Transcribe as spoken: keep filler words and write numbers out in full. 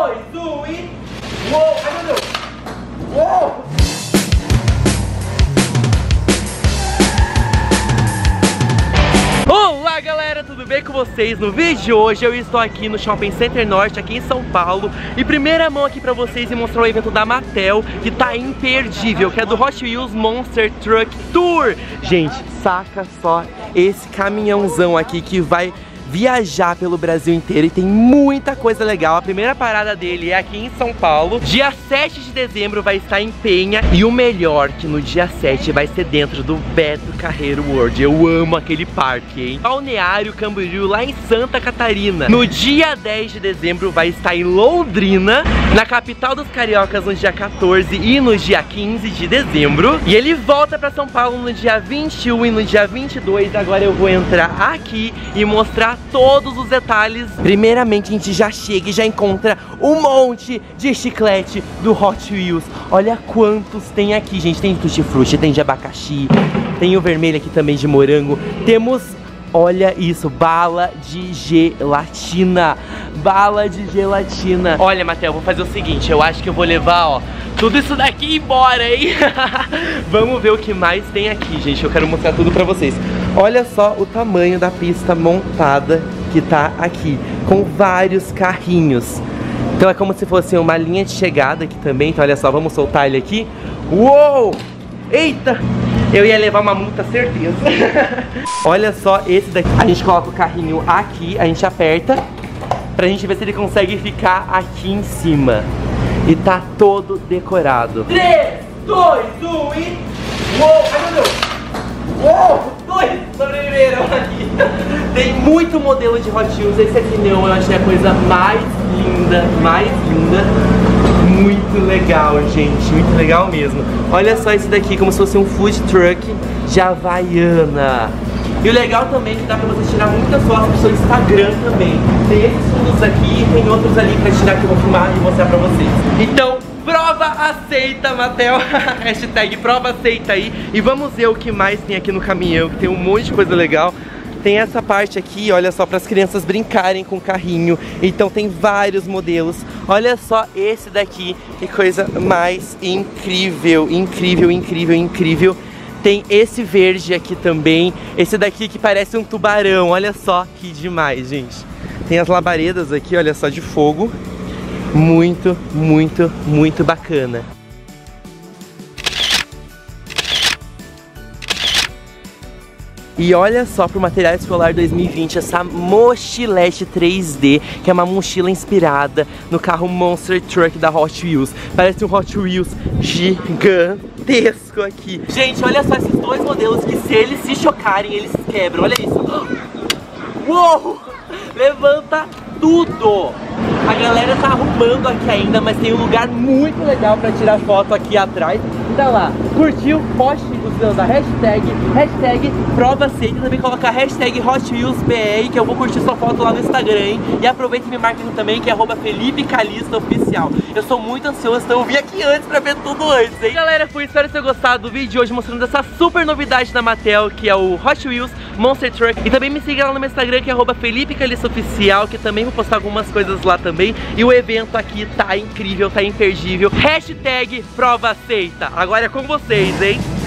dois, um e... Uou! Ai, meu Deus! Uou! Olá galera, tudo bem com vocês? No vídeo de hoje eu estou aqui no Shopping Center Norte, aqui em São Paulo. E primeira mão aqui pra vocês e mostrar o evento da Mattel, que tá imperdível, que é do Hot Wheels Monster Truck Tour. Gente, saca só esse caminhãozão aqui que vai viajar pelo Brasil inteiro e tem muita coisa legal. A primeira parada dele é aqui em São Paulo. Dia sete de dezembro vai estar em Penha. E o melhor, que no dia sete vai ser dentro do Beto Carreiro World. Eu amo aquele parque, hein? Balneário Camboriú, lá em Santa Catarina. No dia dez de dezembro vai estar em Londrina, na capital dos cariocas, no dia quatorze e no dia quinze de dezembro. E ele volta pra São Paulo no dia vinte e um e no dia vinte e dois. Agora eu vou entrar aqui e mostrar todos os detalhes. Primeiramente a gente já chega e já encontra um monte de chiclete do Hot Wheels. Olha quantos tem aqui, gente. Tem tutti-frutti, tem de abacaxi, tem o vermelho aqui também de morango. Temos, olha isso, bala de gelatina. Bala de gelatina. Olha, Mattel, vou fazer o seguinte, eu acho que eu vou levar, ó, tudo isso daqui embora, hein? Vamos ver o que mais tem aqui, gente. Eu quero mostrar tudo pra vocês. Olha só o tamanho da pista montada que tá aqui, com vários carrinhos. Então é como se fosse uma linha de chegada aqui também. Então olha só, vamos soltar ele aqui. Uou! Eita! Eu ia levar uma multa, certeza. Olha só esse daqui. A gente coloca o carrinho aqui, a gente aperta pra gente ver se ele consegue ficar aqui em cima. E tá todo decorado. três, dois, um e... Uou! Ai, meu Deus! Uou! Dois sobreviveram aqui. Tem muito modelo de Hot Wheels. Esse aqui não, eu achei a coisa mais linda, mais linda. Muito legal, gente, muito legal mesmo. Olha só esse daqui, como se fosse um food truck de Havaiana. E o legal também é que dá pra você tirar muitas fotos pro seu Instagram também. Tem esses fundos aqui e tem outros ali pra tirar que eu vou filmar e mostrar pra vocês. Então, prova aceita, Mattel. Hashtag prova aceita aí. E vamos ver o que mais tem aqui no caminhão, que tem um monte de coisa legal. Tem essa parte aqui, olha só, para as crianças brincarem com o carrinho. Então tem vários modelos. Olha só esse daqui, que coisa mais incrível, incrível, incrível, incrível. Tem esse verde aqui também. Esse daqui que parece um tubarão. Olha só que demais, gente. Tem as labaredas aqui, olha só, de fogo. Muito, muito, muito bacana. E olha só pro Material Escolar dois mil e vinte, essa mochilete três D, que é uma mochila inspirada no carro Monster Truck da Hot Wheels. Parece um Hot Wheels gigantesco aqui. Gente, olha só esses dois modelos que se eles se chocarem, eles quebram. Olha isso. Uou! Levanta tudo! A galera tá arrumando aqui ainda, mas tem um lugar muito legal pra tirar foto aqui atrás. Tá lá, curtiu? Poste usando a hashtag, hashtag prova aceita. Também coloca a hashtag Hot Wheels B R, que eu vou curtir sua foto lá no Instagram, hein? E aproveita e me marca também, que é arroba Felipe Calista Oficial. Eu sou muito ansioso, então eu vim aqui antes pra ver tudo antes, hein? Galera, fui, espero ter gostado do vídeo de hoje mostrando essa super novidade da Mattel, que é o Hot Wheels Monster Truck. E também me siga lá no meu Instagram, que é arroba Felipe Calista Oficial, que também vou postar algumas coisas lá também. E o evento aqui tá incrível, tá imperdível. Hashtag prova aceita. Agora é com vocês, hein?